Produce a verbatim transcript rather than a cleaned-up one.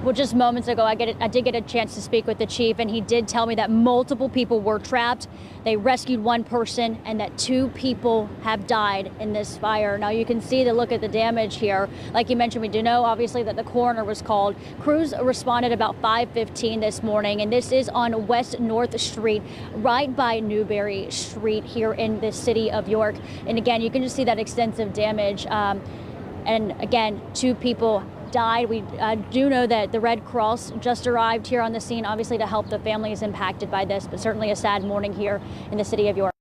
Well, just moments ago, I, get, I did get a chance to speak with the chief, and he did tell me that multiple people were trapped. They rescued one person, and that two people have died in this fire. Now, you can see the look at the damage here. Like you mentioned, we do know, obviously, that the coroner was called. Crews responded about five fifteen this morning, and this is on West North Street, right by Newberry Street here in the city of York. And again, you can just see that extensive damage. Um, and again, two people died. We uh, do know that the Red Cross just arrived here on the scene, obviously to help the families impacted by this, but certainly a sad morning here in the city of York.